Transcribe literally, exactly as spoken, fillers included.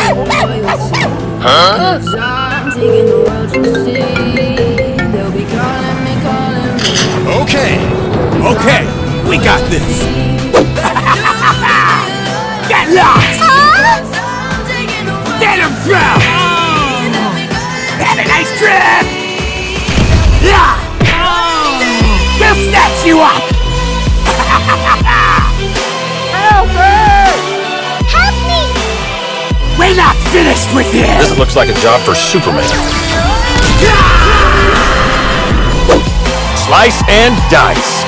Huh? Okay, okay, we got this. Get lost! Huh? Get him through! Have a nice trip! Yeah! We'll snatch you up! Help me! Help me! We're not finished with you! This looks like a job for Superman. Slice and dice.